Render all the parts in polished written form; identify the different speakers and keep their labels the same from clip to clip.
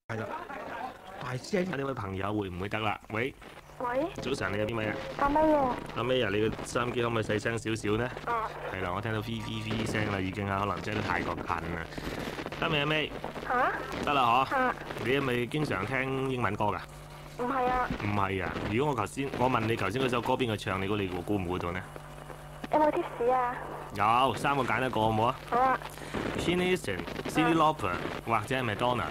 Speaker 1: 係啦，大聲！呢位朋友會唔會得啦？喂，
Speaker 2: 喂，
Speaker 1: 早晨，你有邊位啊？
Speaker 2: 阿咩啊？
Speaker 1: 阿 May 啊，你個收音機可唔可以細聲少少呢？
Speaker 2: 啊，
Speaker 1: 係啦，我聽到 V 聲啦，已經啊，可能真係太過近啦。得未啊 May？
Speaker 2: 吓？
Speaker 1: 得啦嗬。
Speaker 2: 吓？
Speaker 1: 你係咪經常聽英文歌㗎？
Speaker 2: 唔係啊，
Speaker 1: 唔係啊！如果我問你頭先嗰首歌邊個唱，你估唔估到呢？
Speaker 2: 有冇貼士啊？
Speaker 1: 有3個揀一個好唔好啊？
Speaker 2: 好啊。
Speaker 1: Whitney Houston、Cyndi Lauper 或者係 Madonna。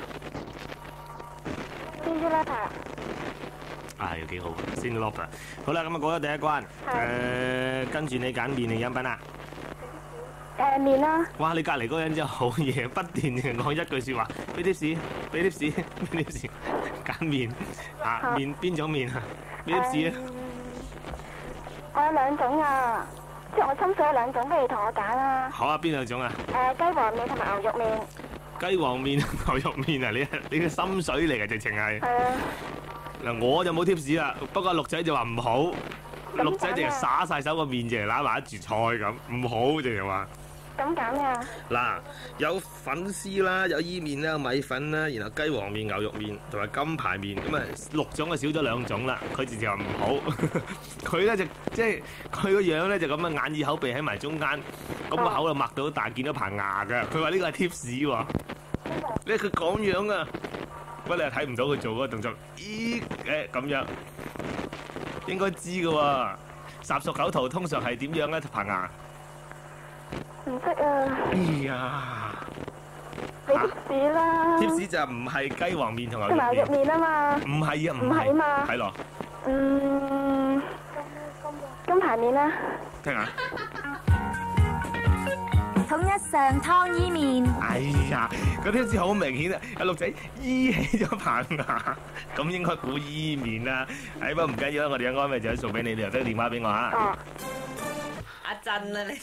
Speaker 2: Cyndi Lauper。
Speaker 1: 又幾好 ，Cyndi Lauper。好啦，咁啊過咗第一關。跟住你揀麵定飲品啊？
Speaker 2: 麵啦。
Speaker 1: 哇！你隔離嗰個人真係好嘢，不斷講一句説話，俾貼士，俾貼士，俾貼士，揀麵啊！麵邊種麵啊？俾貼士啊！
Speaker 2: 我有2種啊，即係我心水有2種，不如同我揀啦。
Speaker 1: 好啊，邊2種啊？
Speaker 2: 雞黃麵同埋牛肉麵。
Speaker 1: 雞黃麵、牛肉麵啊！你嘅心水嚟嘅直情係。
Speaker 2: 係啊。
Speaker 1: 嗱，我就冇貼士啦，不過陸仔就話唔好，陸仔淨係灑晒手個麵，淨係攬埋一碟菜咁，唔好淨係話。
Speaker 2: 咁揀啊！
Speaker 1: 嗱，有粉絲啦，有伊麵啦，有米粉啦，然後雞黃麵、牛肉麵同埋金牌麵，咁啊6種啊少咗2種啦。佢直接話唔好，佢咧就即係佢個樣咧就咁啊，眼耳口鼻喺埋中間，咁個口就擘到大，見到棚牙㗎。佢話呢個係貼士喎，咧佢講樣啊，不過你又睇唔到佢做嗰個動作，咦咁樣，應該知㗎喎。霎熟口圖通常係點樣咧？棚牙？
Speaker 2: 唔識啊！
Speaker 1: 哎呀，
Speaker 2: 俾貼士啦！
Speaker 1: 貼士就唔係雞黃麵同牛
Speaker 2: 牛肉麵啊嘛！
Speaker 1: 唔係啊，
Speaker 2: 唔係嘛？
Speaker 1: 係咯，
Speaker 2: 金牌麵啦！
Speaker 1: 聽下。
Speaker 3: 統一上湯伊麵。
Speaker 1: 哎呀，個貼士好明顯啊！阿陸仔依起咗棚牙，咁應該估伊麵啦。不過唔緊要啦，我哋有安排就送俾你，你又得電話俾我嚇。
Speaker 2: 哦。
Speaker 4: 阿震啊你！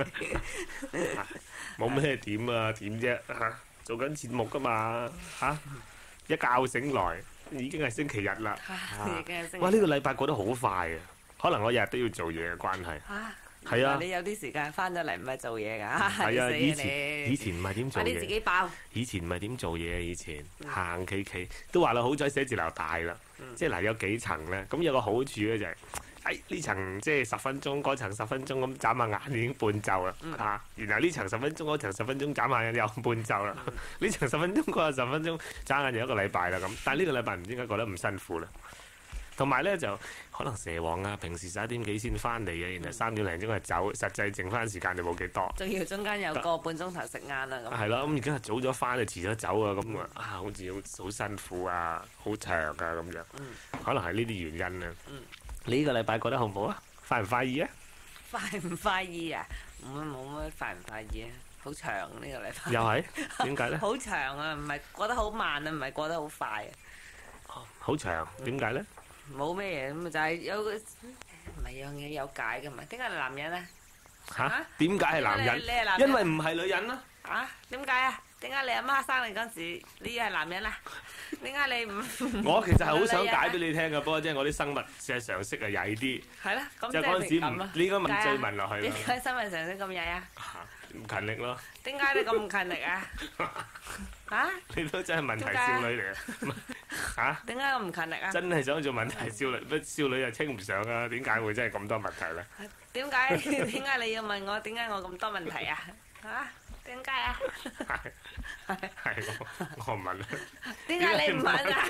Speaker 1: 冇咩點啊？點啫嚇？做緊節目噶嘛嚇？一覺醒來已經係星期日啦。哇！呢個禮拜過得好快啊！可能我日日都要做嘢嘅關係。係啊！
Speaker 4: 你有啲時間翻咗嚟唔係做嘢㗎？
Speaker 1: 係啊！以前唔係點做嘢。
Speaker 4: 快啲自己爆！
Speaker 1: 以前唔係點做嘢，以前行企企都話啦，好彩寫字樓大啦。即係嗱，有幾層咧？咁有個好處咧就係。呢層即係10分鐘，嗰層10分鐘咁眨下眼已經半晝啦嚇。然後呢層10分鐘，嗰層10分鐘眨下眼又半晝啦。呢層10分鐘，嗰層10分鐘眨眼就1個禮拜啦咁。但係呢個禮拜唔知點解覺得咁辛苦啦。同埋咧就可能蛇王啊，平時11點幾先翻嚟嘅，然後3點零鐘就走，實際剩翻時間就冇幾多。
Speaker 4: 仲要中間有個半鐘頭食晏啊咁。
Speaker 1: 係咯，咁而家係早咗翻，就遲咗走啊，咁好似好辛苦啊，好長啊咁樣。可能係呢啲原因啊。你呢個禮拜過得好唔好啊？快唔快意啊？
Speaker 4: 快唔快意啊？冇乜快唔快意啊？好長呢個禮拜。
Speaker 1: 又係點解咧？
Speaker 4: 好長啊，唔係過得好慢啊，唔係過得好快啊。
Speaker 1: 好長，點解咧？
Speaker 4: 冇咩嘢咁就係有個唔係樣嘢有解㗎嘛？點解係男人咧？
Speaker 1: 嚇？點解係男人？
Speaker 4: 你係男人？
Speaker 1: 因為唔係女人咯。
Speaker 4: 點解啊？點解你阿媽生你嗰時你係男人啊？點解你唔？
Speaker 1: 我其實係好想解俾你聽㗎，不過即係我啲生物常識係曳啲。
Speaker 4: 係啦，咁
Speaker 1: 即係嗰陣時唔，你應該問追問落去。
Speaker 4: 點解生物常識咁曳啊？
Speaker 1: 唔勤力咯。
Speaker 4: 點解你咁唔勤力啊？
Speaker 1: 你都真係問題少女嚟啊！
Speaker 4: 點解咁唔勤力啊？
Speaker 1: 真係想做問題少女，乜少女又稱唔上啊？點解會真係咁多問題咧？
Speaker 4: 點解你要問我點解我咁多問題啊？點解啊？
Speaker 1: 係我問啦。
Speaker 4: 點解你唔問啊？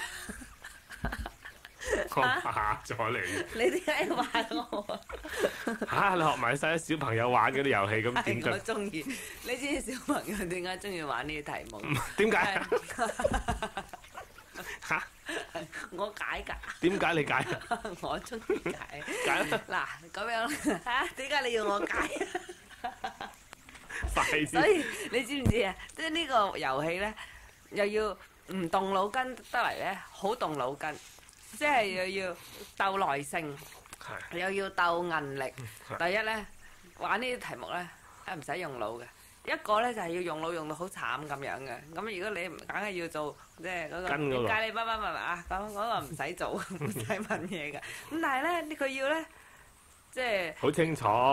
Speaker 1: 我話咗你。
Speaker 4: 你點解要話我啊？
Speaker 1: 你學埋晒啲小朋友玩嗰啲遊戲咁點解？
Speaker 4: 我中意。你知小朋友點解中意玩呢啲題目？
Speaker 1: 點解？
Speaker 4: 我解㗎。
Speaker 1: 點解你解？
Speaker 4: 我中意解。
Speaker 1: 解
Speaker 4: 嗱咁樣點解你要我解？所以你知唔知啊？即係呢個遊戲咧，又要唔動腦筋得嚟咧，好動腦筋，即係又要鬥耐性，又要鬥韌力。第一咧，玩呢啲題目咧，唔使用腦嘅。一個咧就係要用腦用到好慘咁樣嘅。咁如果你梗係要做即係嗰個點解你乜啊？咁嗰個唔使做，唔使問嘢嘅。咁但係咧，佢要咧即係
Speaker 1: 好清楚。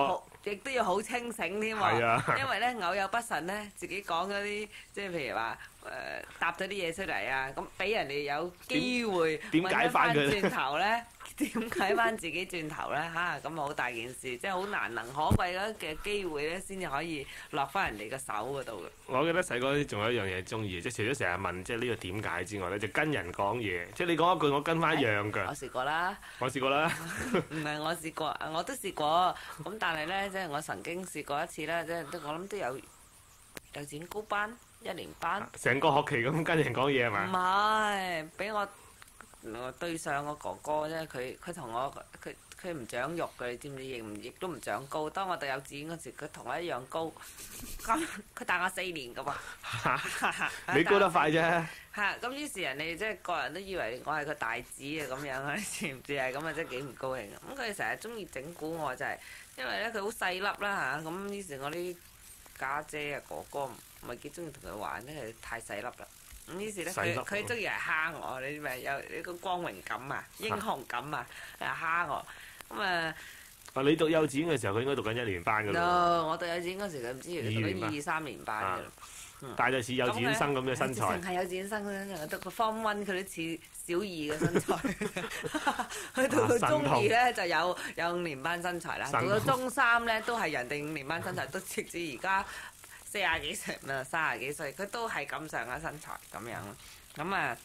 Speaker 4: 亦都要好清醒添
Speaker 1: 係啊
Speaker 4: 喎，因為咧偶有不慎咧，自己講嗰啲即係譬如話答咗啲嘢出嚟啊，咁俾人哋有機會
Speaker 1: 點解返佢
Speaker 4: 轉頭咧？點解翻自己轉頭咧？嚇咁好大件事，即係好難能可貴嘅機會咧，先至可以落翻人哋嘅手嗰度嘅。
Speaker 1: 我記得細個仲有一樣嘢中意，即係除咗成日問即係呢個點解之外咧，就跟人講嘢，即係你講一句我跟翻一樣㗎。
Speaker 4: 我試過啦，
Speaker 1: 我試過啦，
Speaker 4: 唔係我試過，我都試過。咁但係咧，即係我曾經試過一次咧，即係我諗都有幼稚園高班、一年班，
Speaker 1: 成個學期咁跟人講嘢係
Speaker 4: 唔
Speaker 1: 嘛？
Speaker 4: 係俾我對上個哥哥啫，佢同我佢唔長肉嘅，你知唔知？亦都唔長高。當我讀幼稚園嗰時，佢同我一樣高，咁佢大我4年㗎喎。
Speaker 1: 你高得快啫。
Speaker 4: 嚇！咁於是人哋即係個人都以為我係個大子啊咁樣啊，知唔知係咁啊？真係幾唔高興啊！咁佢哋成日中意整蠱我，就係因為咧佢好細粒啦嚇，咁於是我啲家姐啊哥哥唔係幾中意同佢玩，因為太細粒啦。咁於是咧佢中意嚟蝦我，你咪有呢個光榮感啊、英雄感啊，嚟蝦我咁啊！
Speaker 1: 你讀幼稚園嘅時候，佢應該讀緊1年班㗎啦。
Speaker 4: 我讀幼稚園嗰時，佢唔知佢讀緊2、3年班㗎啦。
Speaker 1: 但係就似幼稚園生咁嘅身材。
Speaker 4: 淨係幼稚園生咧，讀個 Form 1佢都似小2嘅身材。去到中2咧就有5年班身材啦。到到中3咧都係人哋5年班身材，都直至而家40幾歲唔係30幾歲，佢都係咁上下身材咁樣。咁啊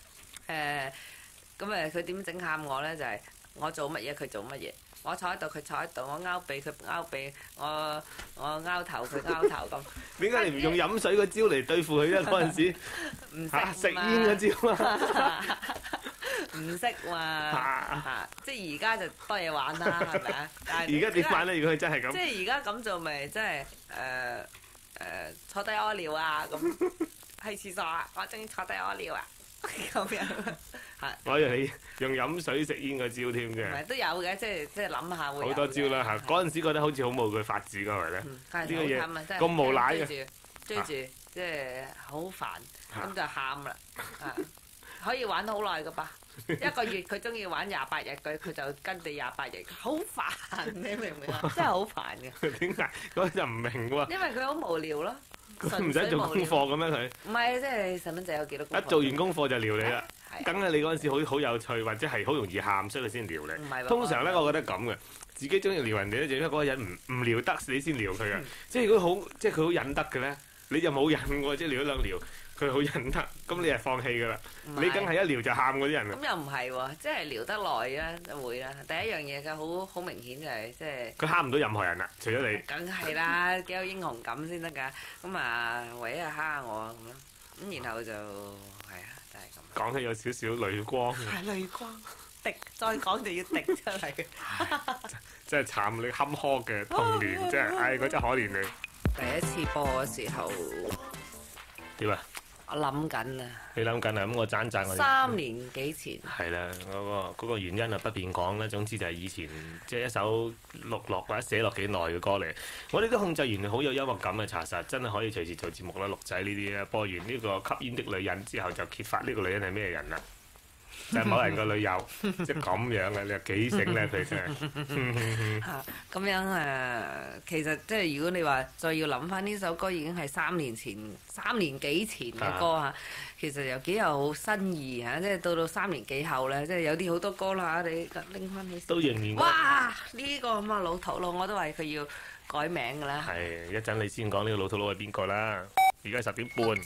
Speaker 4: 佢點整喊我咧？就係我做乜嘢佢做乜嘢。我坐喺度，佢坐喺度；我拗鼻，佢拗鼻；我拗頭，佢拗頭咁。
Speaker 1: 點解你唔用飲水個招嚟對付佢咧？嗰陣時
Speaker 4: 唔
Speaker 1: 食煙個招啊！
Speaker 4: 唔識嘛即係而家就多嘢玩啦，係咪啊？
Speaker 1: 而家點玩咧？如果佢真係咁，
Speaker 4: 即係而家咁做咪即係坐低屙尿啊咁，去廁所啊！我中意坐低屙尿啊咁樣。
Speaker 1: 我以為你用飲水食煙個招添嘅。
Speaker 4: 唔係都有嘅，即係諗下會。
Speaker 1: 好多招啦嚇！嗰陣時覺得好似好冇佢法子㗎，係咪咧？呢個嘢咁無賴嘅，
Speaker 4: 追住即係好煩，咁就喊啦。可以玩好耐㗎吧？1個月佢中意玩28日，佢就跟你28日，好煩，你明唔明啊？真係好煩嘅。
Speaker 1: 點解嗰陣唔明喎？
Speaker 4: 因為佢好無聊咯。
Speaker 1: 唔使做功課嘅咩佢？
Speaker 4: 唔係，即係細蚊仔有幾多功課？
Speaker 1: 一做完功課就撩你啦，梗係你嗰陣時好有趣，或者係好容易喊，所以佢先撩你。
Speaker 4: 唔係喎，
Speaker 1: 通常咧，我覺得咁嘅，自己中意撩人哋咧，就因為嗰個人唔撩得，你先撩佢嘅。即係如果好，即係佢好忍得嘅咧，你就冇忍喎，即係撩一兩撩，佢好忍得，咁你係放棄㗎啦。你梗係一撩就喊嗰啲人啊。
Speaker 4: 咁又唔係喎，即係撩得耐啦，就會啦。第一樣嘢嘅好明顯就係即係。
Speaker 1: 佢蝦唔到任何人啦，除咗你。
Speaker 4: 梗係啦，幾有英雄感先得㗎。咁啊，唯一係蝦我咁咯。咁然後就係啊，就係咁。
Speaker 1: 講起有少少淚光。
Speaker 4: 係淚光，滴再講就要滴出嚟。
Speaker 1: 真係慘，你坎坷嘅童年，真係，唉，嗰真係可憐你。
Speaker 4: 第一次播嘅時候
Speaker 1: 點啊？
Speaker 4: 我諗緊啊。
Speaker 1: 你諗緊啊？咁我讚我。
Speaker 4: 3年幾前。係
Speaker 1: 啦，嗰個原因啊不便講啦。總之就係以前即係一首錄落或者寫落幾耐嘅歌嚟。我哋都控制完好有幽默感嘅查實，真係可以隨時做節目啦。錄仔呢啲咧，播完呢個吸煙的女人之後，就揭發呢個女人係咩人啦。就係某人個女友，即係咁樣嘅，你話幾醒咧？佢真係
Speaker 4: 咁樣其實即係如果你話再要諗翻呢首歌，已經係3年幾前嘅歌嚇。其實又幾有新意嚇，即係到3年幾後咧，即係有啲好多歌啦，你拎翻起
Speaker 1: 都仍然。
Speaker 4: 哇！呢個咁啊老土佬，我都話佢要改名㗎啦。
Speaker 1: 係一陣你先講呢個老土佬係邊個啦？而家10點半。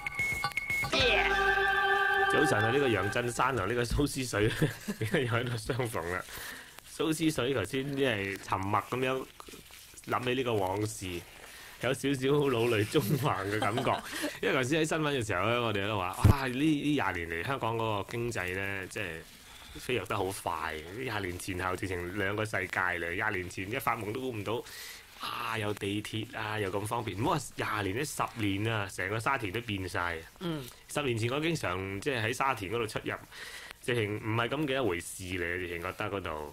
Speaker 1: 早晨啊！呢個楊振山同呢個蘇思水而家又喺度相逢啦。蘇思水頭先即係沉默咁樣諗起呢個往事，有少少老淚縱橫嘅感覺。因為頭先喺新聞嘅時候咧，我哋都話：哇！呢20年嚟香港嗰個經濟咧，即係飛躍得好快。20年前後直情兩個世界嚟。20年前一發夢都估唔到。有地鐵啊，又咁方便。唔好話20年咧，10年啊，成個沙田都變晒。10年前我經常即係喺沙田嗰度出入，直情唔係咁嘅一回事嚟。直情覺得嗰度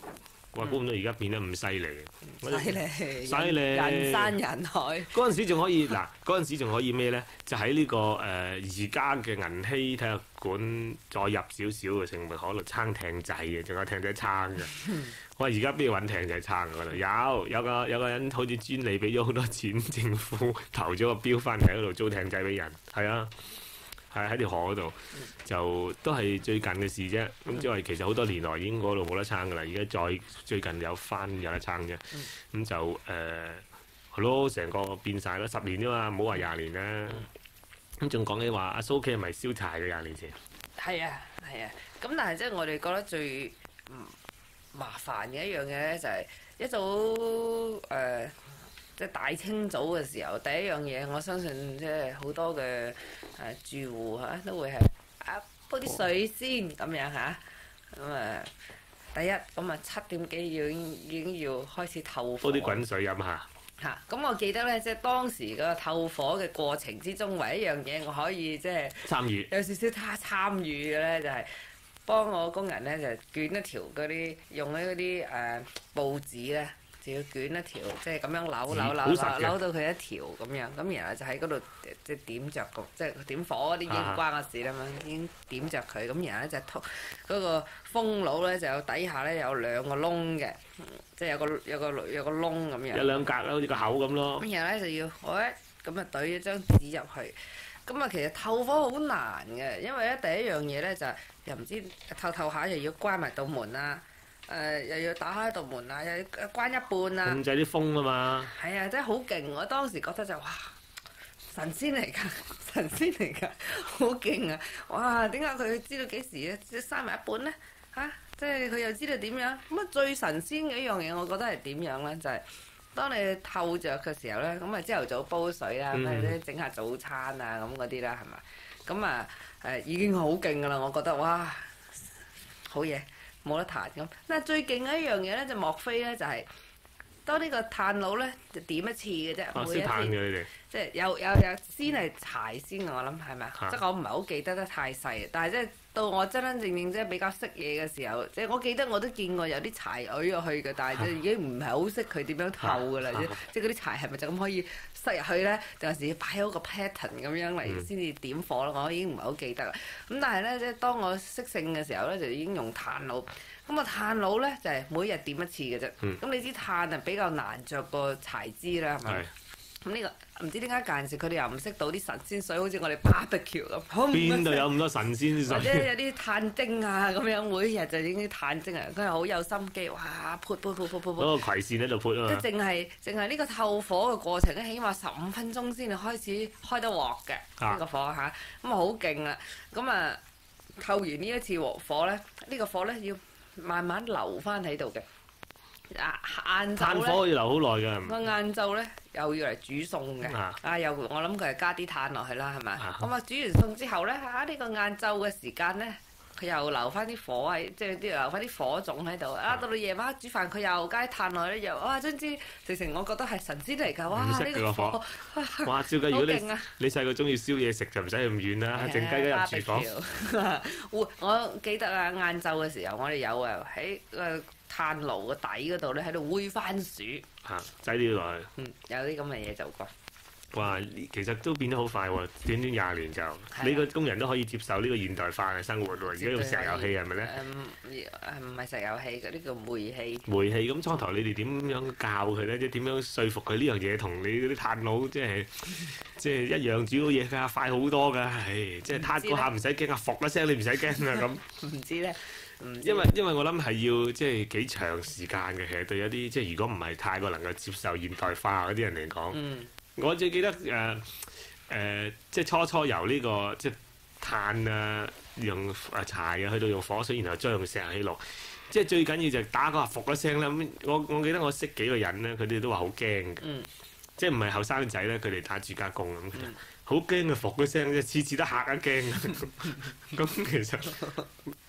Speaker 1: 哇！估唔到而家變得咁犀利，
Speaker 4: 犀利，人山人海。
Speaker 1: 嗰陣時仲可以嗱，嗰陣時仲可以咩咧？就喺呢個而家嘅銀禧體育館再入少少嘅成分，可能撐艇仔嘅，仲有艇仔撐嘅。我話而家邊度揾艇仔撐㗎啦？有個人好似專利俾咗好多錢，政府投咗個標翻嚟喺嗰度租艇仔俾人，係啊。係喺條河嗰度，就都係最近嘅事啫。咁即係其實好多年來已經嗰度冇得撐㗎啦。而家再最近有得撐啫。咁就係咯，成個變晒啦。10年啫嘛，唔好話20年啦。咁仲講起話阿蘇 K 係咪燒柴嘅20年前？
Speaker 4: 係啊。咁但係即係我哋覺得最麻煩嘅一樣嘢咧，就係一早即係大清早嘅時候，第一樣嘢我相信即係好多嘅住戶都會係煲啲水先咁樣嚇。咁第一咁7點幾已經要開始透火。
Speaker 1: 煲啲滾水飲下。
Speaker 4: 咁我記得咧，即係當時個透火嘅過程之中，唯一一樣嘢我可以即係
Speaker 1: 參與
Speaker 4: 有少少參與嘅咧，就係幫我工人咧就捲一條嗰啲用嗰啲報紙咧。就要捲一條，即係咁樣扭到佢一條咁樣，咁然後就喺嗰度即係點着個，即係點火嗰啲已經唔關我事啦嘛，已經點着佢，咁然後咧就嗰個風爐咧就有底下咧有2個窿嘅，即係有個窿咁樣。
Speaker 1: 有2格啦，好似個口咁咯。
Speaker 4: 咁然後咧就要咁啊懟一張紙入去，咁啊其實透火好難嘅，因為咧第一樣嘢咧就係又唔知透下又要關埋道門啦。又要打開道門啊，又要關一半啊，
Speaker 1: 控制啲風啊嘛。係
Speaker 4: 啊，真係好勁！我當時覺得就哇，神仙嚟㗎，好勁啊！哇，點解佢知道幾時閂埋一半咧？即係佢又知道點樣？咁最神仙嘅一樣嘢，我覺得係點樣咧？就係當你透着嘅時候咧，咁啊朝頭早煲水啦，整下早餐啊咁嗰啲啦，係嘛？咁已經好勁㗎啦！我覺得哇，好嘢！冇得彈咁，但係最勁嘅一樣嘢咧，就莫非咧就係當呢個炭爐咧就點一次嘅啫，每一次，即係有先係柴先我諗係咪啊？即係我唔係好記得得太細，但係即係到我真真正正即係比較識嘢嘅時候，即係我記得我都見過有啲柴鋁入去嘅，但係即係已經唔係好識佢點樣透㗎啦，即係嗰啲柴係咪就咁可以塞入去咧？定係要擺好個 pattern 咁樣嚟先至點火咯？我已經唔係好記得啦。咁但係咧，即係當我識性嘅時候咧，就已經用炭爐。咁啊炭爐咧就係每日點一次嘅啫。咁你知炭啊比較難着過柴枝啦，係咪？咁呢個唔知點解間時佢哋又唔識倒啲神仙水，好似我哋 barbecue 咁。
Speaker 1: 邊度有咁多神仙水？
Speaker 4: 或者有啲炭精啊咁樣，每日就已經炭精啊，佢係好有心機，哇潑！嗰
Speaker 1: 個葵扇喺度潑啊嘛。
Speaker 4: 即係淨係呢個透火嘅過程咧，起碼15分鐘先至開始開得鑊嘅呢個火嚇，咁啊好勁啦！咁啊透完呢一次火咧，呢個火咧要慢慢留翻喺度嘅。晏晝
Speaker 1: 炭火要留好耐㗎。
Speaker 4: 個晏晝咧又要嚟煮餸嘅，又我諗佢係加啲炭落去啦，係咪？咁啊煮完餸之後咧，呢個晏晝嘅時間咧，佢又留翻啲火喺，即係留翻啲火種喺度。到到夜晚煮飯，佢又加啲炭落去咧，又哇！總之直情我覺得係神仙嚟㗎，哇！呢個火，
Speaker 1: 哇！照計如果你細個中意燒嘢食，就唔使咁遠啦，靜雞雞入廚房。
Speaker 4: 我記得晏晝嘅時候，我哋有喺炭爐個底嗰度咧，喺度煨番薯，
Speaker 1: 擠啲落去。
Speaker 4: 有啲咁嘅嘢做過。
Speaker 1: 哇！其實都變得好快喎，短20年就呢個工人都可以接受呢個現代化嘅生活喎。而家用石油氣係咪咧？
Speaker 4: 唔係石油氣，嗰啲叫煤氣。
Speaker 1: 煤氣咁初頭你哋點樣教佢咧？即係點樣說服佢呢樣嘢同你嗰啲炭爐即係一樣煮到嘢㗎，快好多㗎。唉，即係撻嗰下唔使驚啊，伏一聲你唔使驚啊咁。
Speaker 4: 唔知咧。
Speaker 1: 因為我諗係要即係幾長時間嘅，其實對一啲即係如果唔係太過能夠接受現代化嗰啲人嚟講，我最記得即係初由呢個即係炭啊，用柴啊，去到用火水，然後再用石油氣爐，即係最緊要就係打嗰下伏一聲啦。咁我記得我識幾個人咧，佢哋都話好驚嘅，即係唔係後生仔咧，佢哋打住家工咁。好驚啊！伏嗰聲，即係次次都嚇一驚。咁其實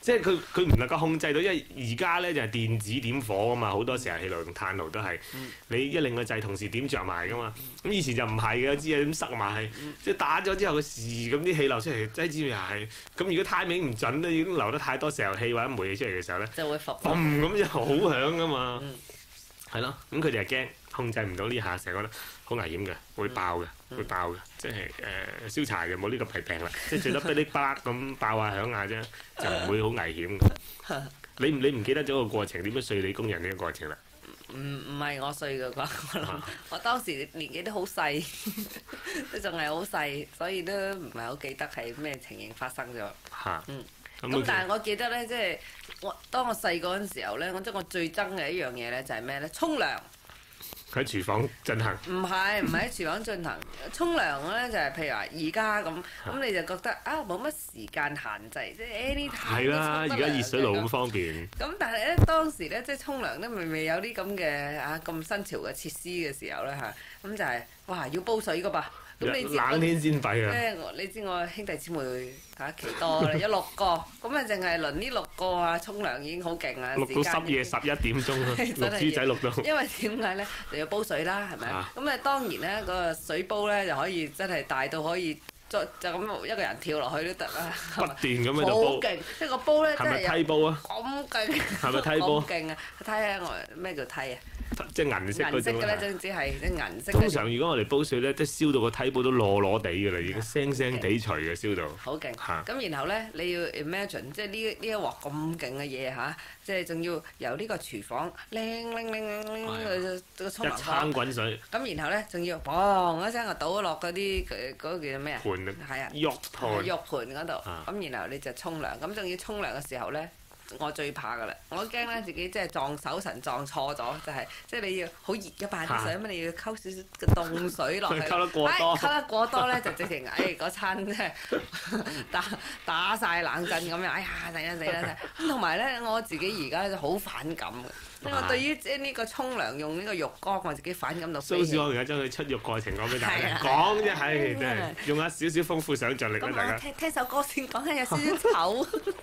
Speaker 1: 即係佢唔能夠控制到，因為而家咧就係電子點火啊嘛，好多石油氣爐同炭爐都係你一擰個掣同時點着埋噶嘛。咁以前就唔係嘅，有支嘢咁塞埋，即係打咗之後個時咁啲氣流出嚟，擠支又係。咁如果 timing 唔準咧，已經流得太多石油氣或者煤氣出嚟嘅時候咧，
Speaker 4: 就會浮
Speaker 1: 嘣咁就好響噶嘛。係咯，咁佢哋係驚控制唔到呢下，成日覺得好危險嘅，會爆嘅，會爆嘅，即係燒柴就冇呢個弊病啦，即係最多噼哩啪啦咁爆下響下啫，就唔會好危險嘅。你唔記得咗個過程點樣碎你工人呢個過程啦？
Speaker 4: 唔係我碎嘅啩，我諗我當時年紀都好細，都仲係好細，所以都唔係好記得係咩情形發生咗。
Speaker 1: 嚇，
Speaker 4: 咁但係我記得咧，即係當我細個嗰陣時候咧，即係我最憎嘅一樣嘢咧，就係咩咧？沖涼。
Speaker 1: 喺廚房進行。
Speaker 4: 唔係喺廚房進行，沖涼咧就係譬如話而家咁你就覺得啊冇乜時間限制，即係 anytime
Speaker 1: 係啦，而家熱水爐咁方便。
Speaker 4: 咁但係咧當時咧即係沖涼咧未有啲咁嘅咁新潮嘅設施嘅時候咧嚇，咁就係哇要煲水噶噃。咁你知
Speaker 1: 冷天先弊啊！
Speaker 4: 你知我兄弟姊妹幾多啦？有6個，咁啊淨係輪呢6個啊沖涼已經好勁啦！
Speaker 1: 錄到深夜11點鐘啊，錄豬仔錄到。
Speaker 4: 因為點解咧？就要煲水啦，係咪？咁啊當然咧，個水煲咧就可以真係大到可以就咁一個人跳落去都得啦。
Speaker 1: 不斷咁喺度煲。
Speaker 4: 好勁！即係個煲咧真係
Speaker 1: 係咪梯煲啊？
Speaker 4: 咁勁！
Speaker 1: 係咪梯煲？
Speaker 4: 咁勁啊！梯啊！我咩叫梯啊？
Speaker 1: 即係銀色嗰種。
Speaker 4: 銀色嘅咧，總之係啲銀色。
Speaker 1: 通常如果我哋煲水咧，即係燒到個梯煲都攞地㗎啦，已經聲聲地除嘅燒到。
Speaker 4: 好勁！咁然後咧，你要 imagine 即係呢一鑊咁勁嘅嘢嚇，即係仲要由呢個廚房拎個沖涼缸。一
Speaker 1: 餐滾水。
Speaker 4: 咁然後咧，仲要砰一聲就倒咗落嗰啲嗰個叫咩啊？
Speaker 1: 盤
Speaker 4: 係啊，
Speaker 1: 浴盤。
Speaker 4: 浴盤嗰度。咁然後你就沖涼，咁仲要沖涼嘅時候咧。我最怕噶啦，我驚咧自己即係撞手神撞錯咗，就係即係你要好熱嘅把啲水，咁你要溝少少嘅凍水落去，
Speaker 1: 溝得過多，
Speaker 4: 溝得過多咧就直情嗰餐即係打曬冷震咁樣，哎呀死啦！咁同埋咧我自己而家就好反感嘅，因為我對於即係呢個沖涼用呢個浴缸，我自己反感到飛起。
Speaker 1: 蘇我而家將佢出浴過程講俾大家講啫，係真係用下少少豐富想像力啦，大家。
Speaker 4: 聽首歌先講下有少少醜。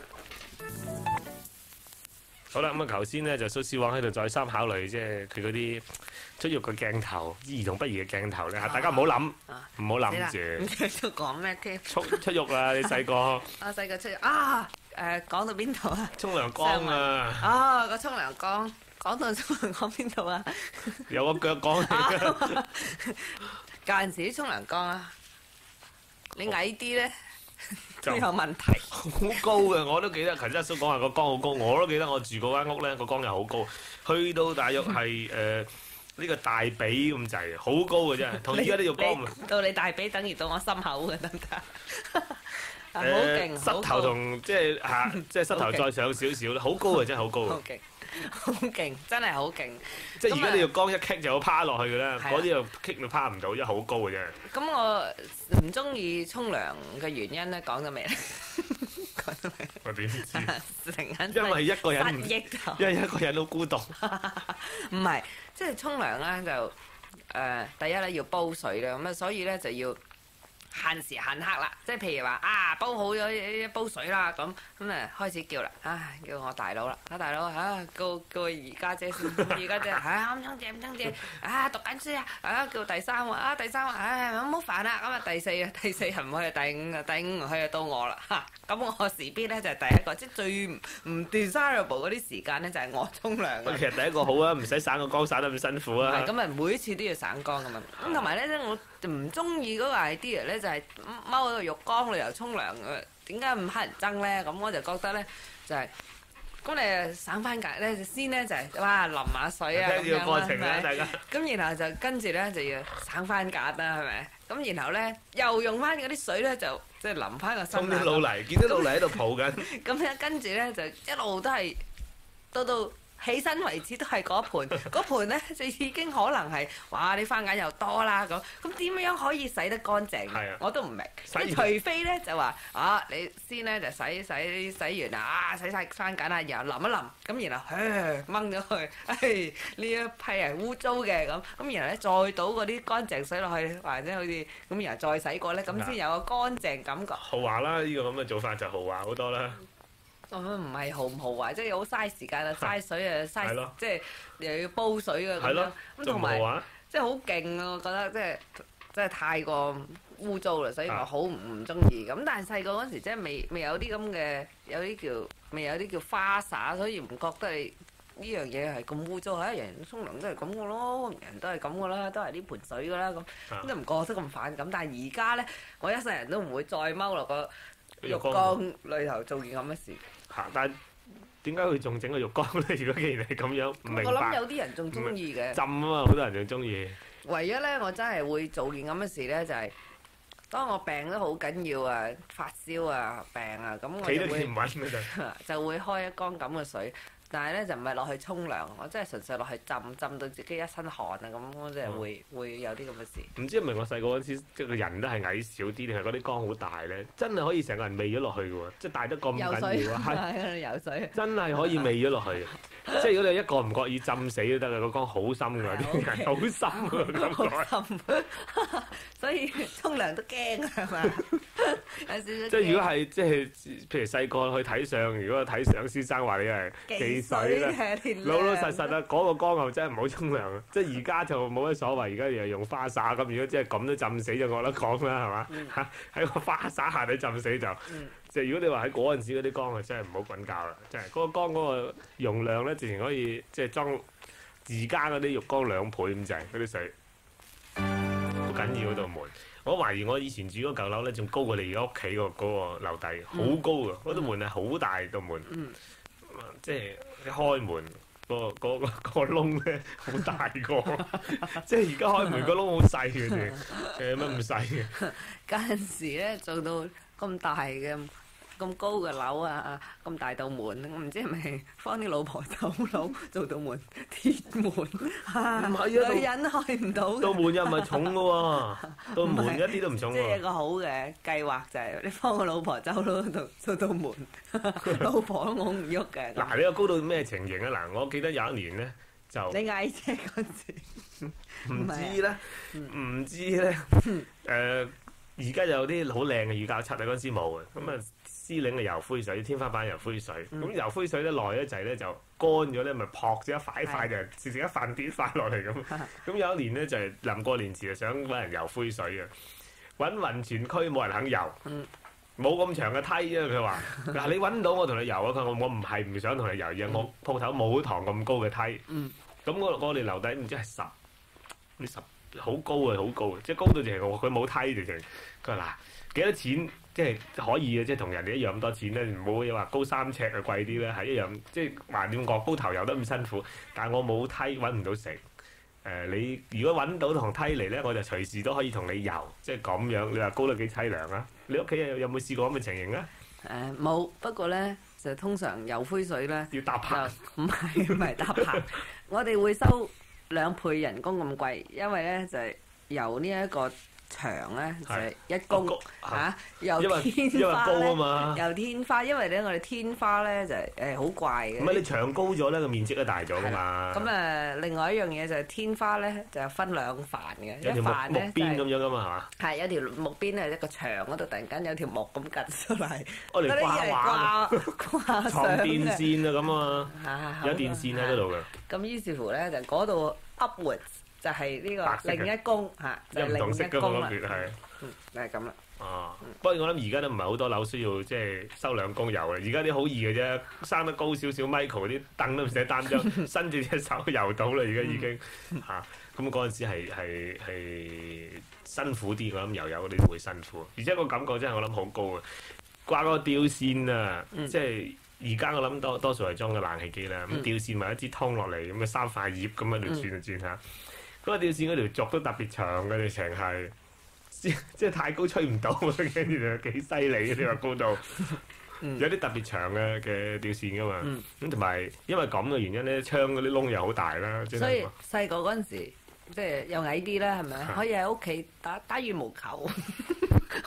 Speaker 1: 好啦，咁啊，頭先咧就蘇絲黃喺度再三考慮，即係佢嗰啲出浴嘅鏡頭，兒童不宜嘅鏡頭咧，大家唔好諗，唔好諗住。
Speaker 4: 唔記得講咩添？
Speaker 1: 出浴啦，你細個。
Speaker 4: 我細個出浴啊！講到邊度啊？
Speaker 1: 沖涼缸啊！
Speaker 4: 啊，個沖涼缸，講到沖涼缸邊度啊？
Speaker 1: 有個腳講嚟㗎。
Speaker 4: 舊陣時啲沖涼缸啊，你矮啲咧。都有問題，
Speaker 1: 好高嘅，我都記得。頭先阿叔講話個缸好高，我都記得我住嗰間屋咧，個缸又好高，去到大約係呢個大髀咁滯，好高嘅啫。同而家呢個缸
Speaker 4: 到你大髀等於到我心口嘅得唔得？好勁，
Speaker 1: 膝頭同即係即係膝頭再上少少啦，好高嘅真係好高。
Speaker 4: 好勁，好勁，真係好勁。
Speaker 1: 即係而家呢個缸一棘就趴落去嘅啦，嗰啲又棘到趴唔到，因為好高嘅啫。
Speaker 4: 咁我唔中意沖涼嘅原因咧，講咗未咧？講咗未？
Speaker 1: 我點知？
Speaker 4: 因
Speaker 1: 為一個人唔，因為一個人都孤獨。
Speaker 4: 唔係，即係沖涼咧就第一咧要煲水啦，咁啊所以咧就要限時限刻啦。即係譬如話煲好咗一煲水啦，咁開始叫啦，叫我大佬啦，大佬叫二家姐先，二家姐唔通借唔通借，讀緊書叫第三喎，第三唔好煩啦，咁啊第四唔去，第五唔去就到我啦嚇。咁我時邊咧就係第一個，即係最唔 desirable 嗰啲時間咧就係我沖涼。
Speaker 1: 其實第一個好啊，唔使省個缸省得咁辛苦啊。
Speaker 4: 咁每一次都要省缸噶嘛。咁同埋咧，我唔中意嗰個 idea 咧，就係踎喺個浴缸裏又沖涼嘅。點解咁乞人憎咧？咁我就覺得咧，就係咁你省翻格咧，先咧就係淋下水啊咁樣啦，大家。咁然後就跟住咧就要省翻格啦，係咪？咁然後咧又用翻嗰啲水咧就即係淋翻個身。
Speaker 1: 沖啲老泥，見到老泥喺度抱緊。
Speaker 4: 咁咧跟住咧就一路都係到起身為止都係嗰盤，嗰盤咧就已經可能係哇啲番梘又多啦咁點樣可以洗得乾淨？我都唔明。除非咧就話你先咧就洗完洗曬番梘啦，然後淋一淋，咁然後掹咗佢，呢一批係污糟嘅咁然後咧再倒嗰啲乾淨水落去，或者好似咁然後再洗過咧，咁先有個乾淨感覺。
Speaker 1: 豪華啦！呢個咁嘅做法就豪華好多啦。
Speaker 4: 咁唔係豪唔豪華，即係好嘥時間啊，嘥水啊，嘥
Speaker 1: 係咯
Speaker 4: 即係又要煲水啊咁樣
Speaker 1: 係咯，，
Speaker 4: 咁同埋
Speaker 1: 仲豪華。
Speaker 4: 即係好勁啊！我覺得即係太過污糟啦，所以我好唔中意。咁但係細個嗰時即係未有啲咁嘅，未有啲叫花灑，所以唔覺得你呢樣嘢係咁污糟。人人沖涼都係咁嘅咯，人都係咁嘅啦，都係呢盆水嘅啦咁，都唔覺得咁反感。但係而家咧，我一世人都唔會再踎落個浴缸裏頭做件咁嘅事。
Speaker 1: 但係點解佢仲整個浴缸咧？如果既然係咁樣，唔明白。
Speaker 4: 我諗有啲人仲中意嘅。
Speaker 1: 浸啊嘛，好多人仲中意。
Speaker 4: 唯一咧，我真係會做件咁嘅事咧，就係、當我病得好緊要啊，發燒啊、病啊，咁我
Speaker 1: 企都
Speaker 4: 就會
Speaker 1: 企唔穩嗰陣。
Speaker 4: 就會開一缸咁嘅水，但係咧就唔係落去沖涼，我真係純粹落去浸到自己一身汗啊，咁我真係會有啲咁嘅事。
Speaker 1: 唔知係咪我細個嗰陣時，即係個人都係矮少啲，定係嗰啲缸好大咧？真係可以成個人未咗落去嘅喎，即係大得咁
Speaker 4: 游水
Speaker 1: 緊要啊！係
Speaker 4: 係游水，
Speaker 1: 真係可以未咗落去。即係如果你一個唔覺意浸死都得嘅，個缸好深㗎，啲人好深㗎感覺。
Speaker 4: 好深，所以沖涼都驚係嘛？有少少
Speaker 1: 即係如果係即係譬如細個去睇相，如果睇相先生話你係忌水咧，老老實實啊，嗰個缸又真係唔好沖涼啊！即係而家就冇乜所謂，而家又用花灑咁。如果即係咁都浸死就我得講啦，係嘛？嚇喺個花灑下底浸死就。即係如果你話喺嗰陣時嗰啲缸啊，真係唔好滾教啦！真係嗰個缸嗰個容量咧，自然可以即係裝而家嗰啲浴缸2倍咁滯，嗰啲水好緊要嗰道門。我懷疑我以前住嗰舊樓咧，仲高過你而家屋企嗰個樓底，好高㗎！嗰道門係好大道門，即係一開門個窿咧好大個，即係而家開門個窿好細嘅啫，乜咁細嘅？
Speaker 4: 嗰陣時咧做到咁大嘅咁高嘅樓啊，咁大道門，我唔知係咪幫啲老婆走佬做道門鐵門，
Speaker 1: 唔係啊，
Speaker 4: 女人開唔到嘅。
Speaker 1: 道門又唔係重嘅喎，道門一啲都唔重喎。
Speaker 4: 即係一個好嘅計劃就係你幫個老婆走佬做道門，老婆都冇唔喐嘅。
Speaker 1: 嗱，你個高到咩情形啊？嗱，我記得有一年咧就
Speaker 4: 你矮啫嗰陣時，
Speaker 1: 唔知咧，唔知咧，而家有啲好靚嘅乳膠漆啊，嗰陣時冇嘅，咁啊司令嘅油灰水，天花板油灰水，咁油灰水咧耐一滯咧就乾咗咧，咪撲咗一塊塊就直情一塊跌塊落嚟咁。咁有一年咧就係臨過年前就想揾人油灰水嘅，揾勻全區冇人肯油，冇咁長嘅梯啊！佢話嗱，你揾到我同你油啊！佢話我唔係唔想同你油，而係我鋪頭冇堂咁高嘅梯。咁我哋樓底唔知係10好高啊，好高啊！即係高到直情佢冇梯直情。佢話嗱，幾多錢即係可以嘅，即係同人哋一樣咁多錢咧，唔好話高3尺啊貴啲咧，係一樣。即係橫掂我高頭游得咁辛苦，但係我冇梯揾唔到食。你如果揾到同梯嚟咧，我就隨時都可以同你游，即係咁樣。你話高得幾凄涼啊？你屋企有冇試過咁嘅情形啊？
Speaker 4: 冇，不過咧就通常油灰水咧
Speaker 1: 要搭棚，
Speaker 4: 唔係搭棚，我哋會收2倍人工咁貴，因為咧就係由呢一個牆咧就係1公嚇，由天花
Speaker 1: 高啊嘛，
Speaker 4: 由天花，因為咧我哋天花咧就係好怪嘅。
Speaker 1: 唔係你牆高咗咧，個面積都大咗噶嘛。
Speaker 4: 咁另外一樣嘢就係天花咧就分2瓣嘅，
Speaker 1: 有條木邊咁樣噶嘛，係嘛？
Speaker 4: 係有條木邊係一個牆嗰度，突然間有條木咁趌出嚟，
Speaker 1: 我嚟掛
Speaker 4: 上
Speaker 1: 電線啊咁啊，有電線喺嗰度嘅。
Speaker 4: 咁於是乎咧就嗰度 upwards。就係呢個另一公嚇，就係另一公啦，就係咁啦。
Speaker 1: 哦，不過我諗而家都唔係好多樓需要即係收2公油嘅，而家啲好易嘅啫，生得高少少 Michael 啲凳都唔使擔張，伸住隻手游到啦，而家已經嚇。咁嗰陣時係辛苦啲，我諗油油嗰啲會辛苦，而且個感覺真係我諗好高啊！掛個吊線啊，即係而家我諗多數係裝個冷氣機啦，咁吊線咪一支通落嚟，咁啊3塊葉咁喺度轉下。嗰個吊線嗰條軸都特別長嘅，直情係即係太高吹唔到，跟住就幾犀利嘅，你話高度有啲特別長嘅吊線噶嘛。咁同埋因為咁嘅原因咧，窗嗰啲窿又好大啦。
Speaker 4: 所以細個嗰陣時，即係又矮啲啦，係咪？可以喺屋企打羽毛球，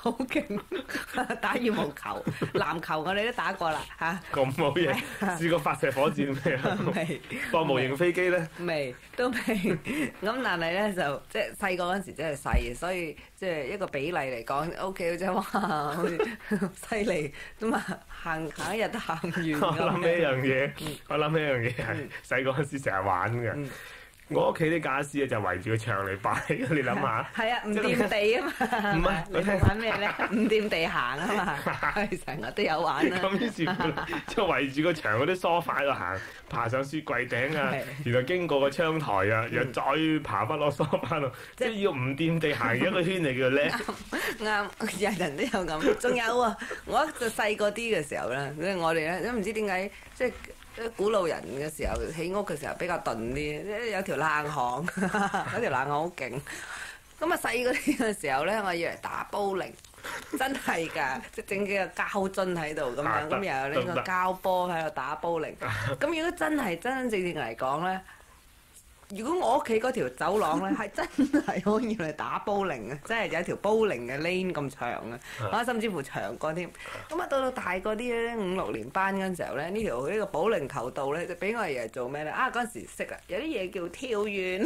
Speaker 4: 好勁，打羽毛球、籃球我哋都打過啦嚇。
Speaker 1: 咁好嘢，試過發射火箭咩啊？
Speaker 4: 未
Speaker 1: 放模型飛機咧？
Speaker 4: 都未。咁但係咧就即係細個嗰陣時真係細，所以即係一個比例嚟講，OK 嘅啫。哇，好似犀利咁啊！行一日都行完咁樣。
Speaker 1: 我諗起一樣嘢，係細個嗰陣時成日玩嘅。我屋企啲傢俬就圍住個牆嚟擺，你諗下。
Speaker 4: 係啊，唔掂地啊嘛。
Speaker 1: 唔係，
Speaker 4: 你玩咩咧？唔掂地行啊嘛，成日都有玩啦。
Speaker 1: 咁於是即係圍住個牆嗰啲梳化喺度行，爬上雪櫃頂啊，然後經過個窗台啊，然後再爬翻落梳化度，即係要唔掂地行一個圈嚟叫叻。
Speaker 4: 啱，人人都有咁。仲有啊，我就細個啲嘅時候咧，即係我哋咧都唔知點解即係。古老人嘅時候起屋嘅時候比較鈍啲，有條冷巷，嗰條冷巷好勁。咁啊細嗰啲嘅時候咧，我以為打保齡，真係㗎，即係整幾個膠樽喺度咁樣，咁又有呢個膠波喺度打保齡。咁如果真係真真正正嚟講咧，如果我屋企嗰條走廊咧係真係可以嚟打保齡嘅，真係有一條保齡嘅 lane 咁長嘅，甚至乎長過添。咁啊到大個啲咧，5、6年班嗰陣時候咧，呢個保齡球道咧就俾我哋做咩咧？嗰陣時識啦，有啲嘢叫跳遠。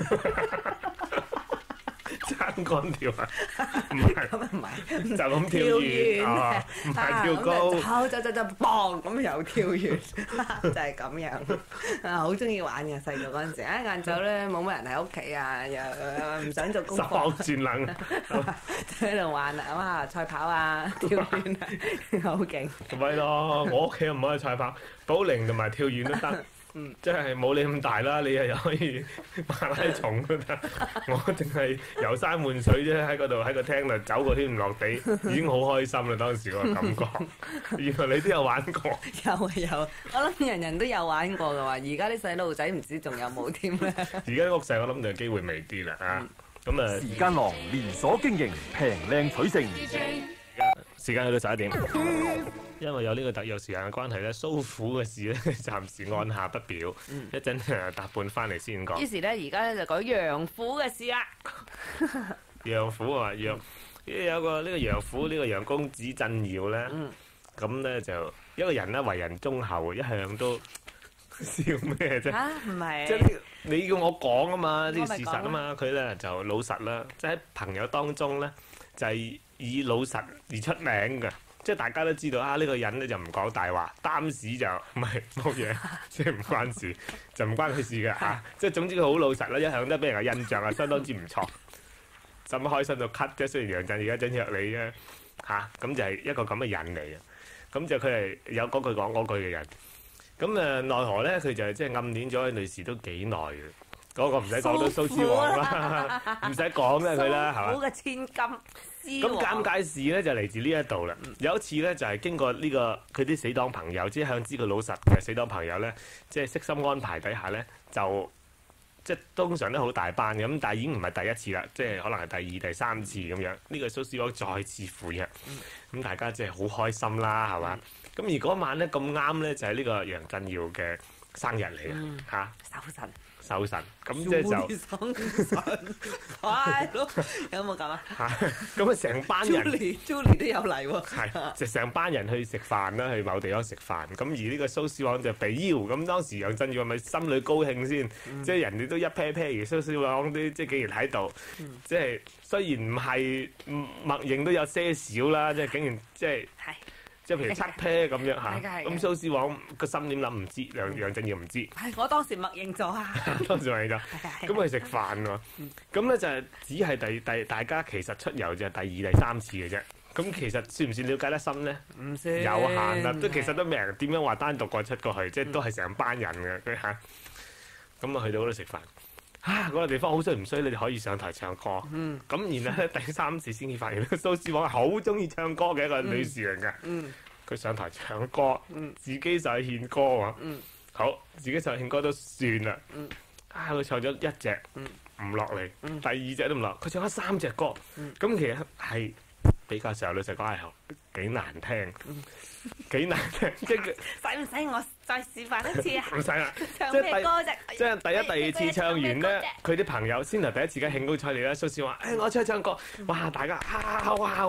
Speaker 1: 撐杆跳啊？唔係，就咁跳遠，唔係跳高。
Speaker 4: 走，砰咁又跳遠，就係咁樣。好中意玩嘅細個嗰陣時，晏晝咧冇乜人喺屋企啊，又唔想做功課，
Speaker 1: 手轉冷，
Speaker 4: 喺度玩啊，哇！賽跑啊，跳遠啊，好勁。
Speaker 1: 咪咯，我屋企又唔可以賽跑，保齡同埋跳遠都得。即係冇你咁大啦，你又可以馬拉松都得。我淨係遊山玩水啫，喺嗰度喺個廳度走個圈唔落地，已經好開心啦！當時個感覺。原來你都有玩過。
Speaker 4: 有，我諗人人都有玩過嘅話，而家啲細路仔唔知仲有冇添咧。
Speaker 1: 而家屋細我諗就機會微啲啦嚇。咁啊，
Speaker 5: 時間廊連鎖經營，平靚取勝。
Speaker 1: 時間去到11點。因為有呢個特約時間嘅關係咧，蘇府嘅事咧暫時按下不表，一陣搭半翻嚟先講。
Speaker 4: 於是咧，而家咧就講楊府嘅事啦。
Speaker 1: 楊府啊，有個呢個楊府呢個楊公子鎮耀咧，咁咧就一個人咧為人忠厚，一向都笑咩啫？
Speaker 4: 唔係。
Speaker 1: 即係你要我講啊嘛，呢個事實啊嘛，佢咧就老實啦，即係喺朋友當中咧就係以老實而出名嘅。即係大家都知道啊，呢個人咧就唔講大話，擔屎就唔係冇嘢，即係唔關事，就唔關佢事嘅嚇。即係總之佢好老實啦，一向都俾人嘅印象係相當之唔錯。咁開心到咳啫，雖然楊振而家整約你啫嚇，咁就係一個咁嘅人嚟嘅。咁就佢係有嗰句講嗰句嘅人。咁奈何咧，佢就即係暗戀咗女士都幾耐嘅。嗰個唔使講都蘇之王啦，唔使講啦佢啦，係嘛？
Speaker 4: 蘇府嘅千金。
Speaker 1: 咁尷尬事咧就嚟自呢一度啦。有一次咧就係經過呢個佢啲死黨朋友，即係向知佢老實嘅死黨朋友咧，即係悉心安排底下咧，就即係通常都好大班嘅。咁但係已經唔係第一次啦，即係可能係第2、第3次咁樣。呢個蘇之王再次赴約，咁大家即係好開心啦，係嘛？咁而嗰晚咧咁啱咧就係呢個楊振耀嘅生日嚟嘅嚇，手神咁即係就
Speaker 4: 快咯，有冇咁啊？
Speaker 1: 咁啊成班人
Speaker 4: Julie 都有嚟喎，
Speaker 1: 係就成班人去食飯啦，去某地方食飯。咁而呢個蘇絲黃就被邀，咁當時楊振耀咪心裏高興先，即係人哋都一 pair pair，而蘇絲黃啲即係既然喺度，即係雖然唔係默認都有些少啦，即係竟然即係。即係譬如7 pair 咁樣嚇，咁蘇絲黃個心點諗唔知，楊振耀唔知。
Speaker 4: 係我當時默認咗啊！
Speaker 1: 當時默認咗，咁佢食飯喎。咁咧就係只係大家其實出遊就係第2、第3次嘅啫。咁其實算唔算了解得深咧？
Speaker 4: 唔算。
Speaker 1: 有限啦，都其實都未人點樣話單獨出過去，即係都係成班人嘅佢嚇。咁啊去到嗰度食飯。嗰個地方好衰唔衰？你哋可以上台唱歌。咁然後咧第3次先至發現，蘇絲黃係好中意唱歌嘅一個女士嚟嘅。佢上台唱歌，自己就係獻歌喎。好，自己就獻歌都算啦。佢唱咗1隻唔落嚟，第2隻都唔落，佢唱咗3隻歌。咁其實係比較上老實講係幾難聽，幾難聽。即係
Speaker 4: 使唔使我再示範一次啊？
Speaker 1: 唔使啦。
Speaker 4: 唱咩歌啫？
Speaker 1: 即係第1、第2次唱完咧，佢啲朋友先頭第1次嘅興高采烈啦。蘇絲黃話：我出去唱歌，哇！大家哇！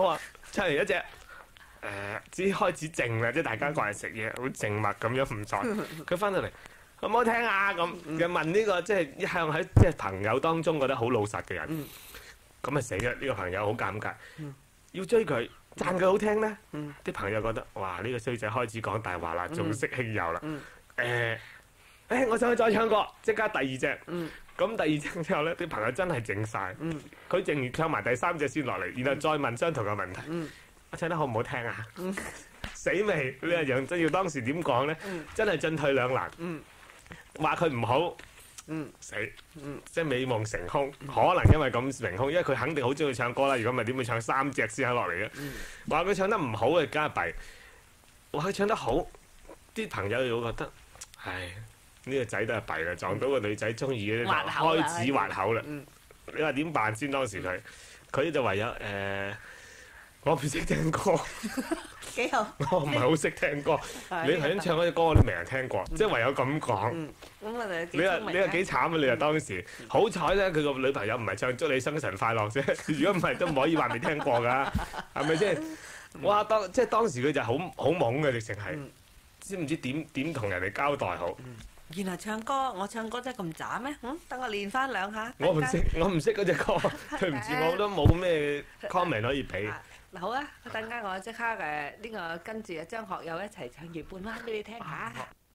Speaker 1: 出嚟一隻只開始靜啦，即係大家過嚟食嘢，好靜默咁樣唔在。佢翻到嚟好唔好聽啊？咁又問呢個即係一向喺即係朋友當中覺得好老實嘅人，咁啊死啦！呢個朋友好尷尬，要追佢讚佢好聽咧，啲朋友覺得哇呢個衰仔開始講大話啦，仲識輕友啦。我想去再唱歌，即刻第二隻。咁第二隻之後咧，啲朋友真係靜晒。佢靜完唱埋第三隻先落嚟，然後再問相同嘅問題。我唱得好唔好聽啊？死未？呢個楊振耀當時點講咧？真係進退兩難。話佢唔好，死，即係美夢成空。可能因為咁成空，因為佢肯定好中意唱歌啦。如果唔係點會唱3隻先肯落嚟嘅？話佢唱得唔好嘅，梗係弊。話佢唱得好，啲朋友又會覺得，唉。呢個仔都係弊啦，撞到個女仔中意嘅，開始滑口啦。你話點辦先？當時佢就唯有我唔識聽歌，
Speaker 4: 幾好。
Speaker 1: 我唔係好識聽歌。你頭先唱嗰隻歌我都未人聽過，即係唯有咁講。
Speaker 4: 咁我哋
Speaker 1: 你話幾慘啊？你話當時好彩咧，佢個女朋友唔係唱祝你生辰快樂啫。如果唔係都唔可以話未聽過㗎，係咪先？哇！即係當時佢就好懵嘅，直情係知唔知點同人哋交代好？
Speaker 4: 原來我唱歌真係咁渣咩？等我練翻2下。
Speaker 1: 我唔識嗰隻歌，對唔住，我都冇咩 comment 可以俾。
Speaker 4: 好啊，等間我即刻呢個跟住張學友一齊唱《月半彎》俾你聽下。